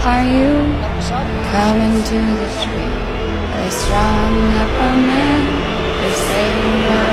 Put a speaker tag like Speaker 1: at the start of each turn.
Speaker 1: Are you coming to the tree? They strung up a man, they say